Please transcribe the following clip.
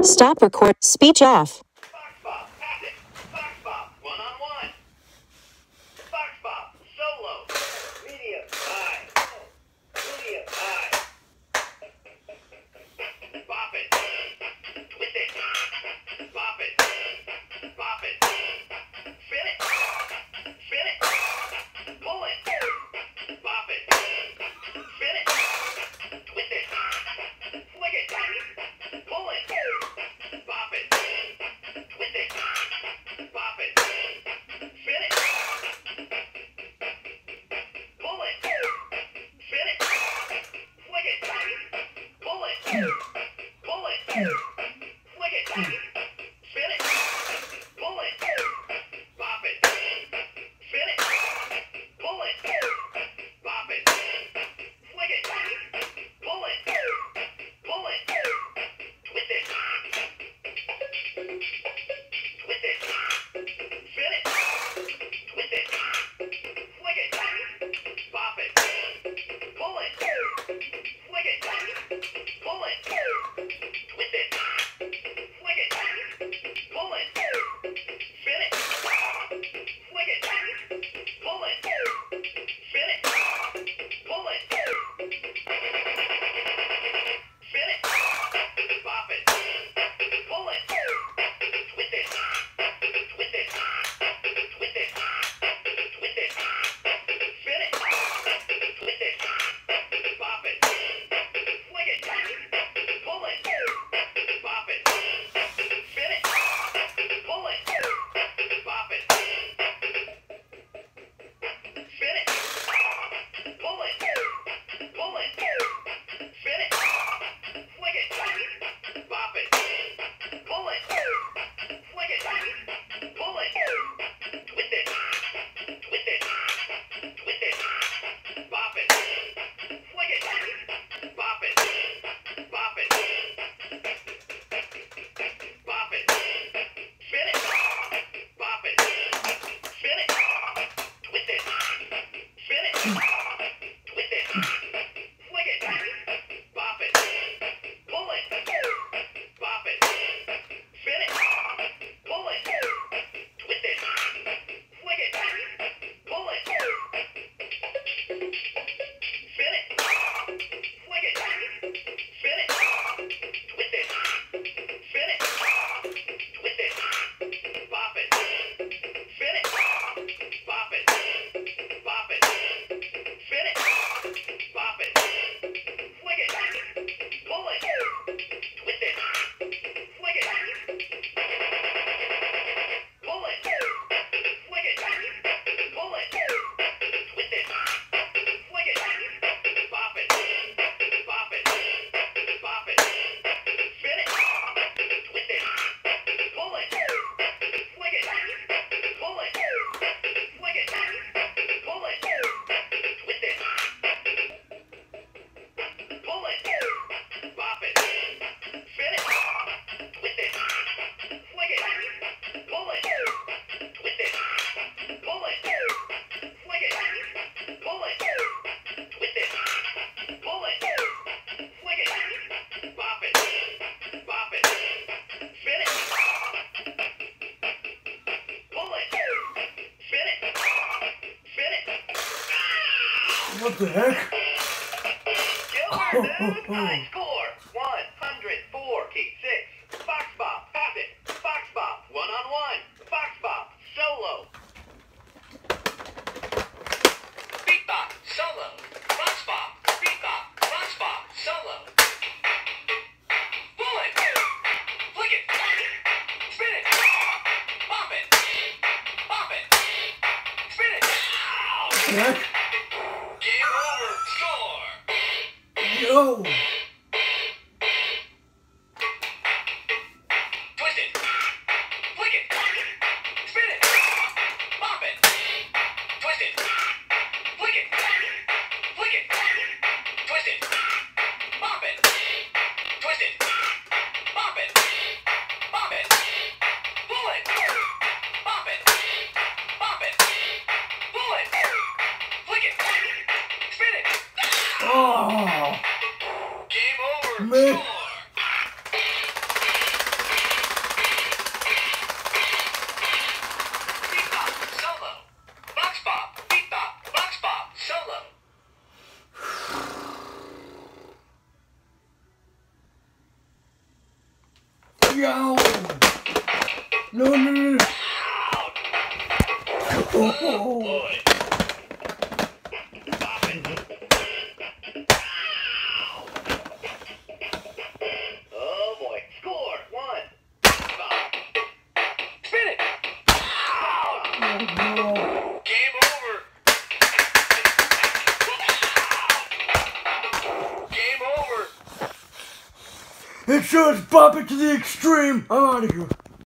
Stop record. Speech off. Fox Pop, pass it. Fox Pop, one-on-one. Fox Pop, solo. Medium, high. Medium, high. Bop it. Twist it. Bop it. Bop it. Spin it. Spin it. Pull it. Bop it. Spin it. Twist it. Flick it. Pull it. Bop it. Twist it. Bop it. Spin it. Pull it. Spin it. Flick it. Pull it. Pull it. Flick it. Spin it. Pull it. Bop it. Spin it. Pull it. Bop it. Flick it. Pull it. Pull it. Twist it. Twist it. Spin it. Twist it. Flick it. Bop it. Pull it. Flick it. Pull it. Twist it. Flick it. Pull it. Spin it. Flick it. Pull it. Spin it. Pull it. Spin it. Bop it. Pull it. Twist it. Twist it. Twist it. Twist it. Spin it. Twist it. Bop it. Flick it. Pull it. Bop it. Spin it. Pull it. Bop it. Spin it. Pull it. Pull it. Spin it. Flick it. Bop it. Pull it. Flick it. Pull it. Twist it. Twist it. Twist it. Bop it. Flick it. Bop it. Bop it. Bop it. Spin it. Bop it. Spin it. Twist it. Spin it. Twist it. Flick it. Bop it. Pull it. Bop it. Spin it. Pull it. Twist it. Flick it. Pull it. Spin it. Flick it. Spin it. Twist it. Spin it. Twist it. Bop it. Spin it. Bop it. Bop it. Spin it. Bop it. Flick it. Pull it. Twist it. Flick it. Pull it. Flick it. Pull it. Twist it. Flick it. Bop it. Bop it. Bop it. Spin it. Twist it. Pull it. Flick it. Pull it. Flick it. Pull it. Twist it. Pull it. Bop it. Spin it. Twist it. Flick it. Pull it. Twist it. Pull it. Flick it. Pull it. Twist it. Pull it. Flick it. Bop it. Bop it. Spin it. Pull it. Spin it. Spin it. What the heck? Killer Dude, high score, 104-6. Fox Pop, pass it. Fox Pop, one-on-one. Fox Pop, solo. Beat Bop, solo. Fox Pop, Beat Bop, Fox Pop, solo. Pull it. Flick it. Spin it. Bop it. Bop it. Spin it. Heck? Game over. Score. Yo! Twist it. Flick it. Spin it. Bop it. Twist it. Flick it. Flick it. Twist it. Bop it. Twist it. Bop it. Bop it. Pull it. Bop it. Bop it. Pull it. Flick it. Spin it. Oh! Game over. Man. Score. Yow. No, no, no. Oh. Boy. Pop it. Oh boy. Score. 1. Stop. Spin it. No. Game over. Game over. It shows Pop It to the extreme. I'm out of here.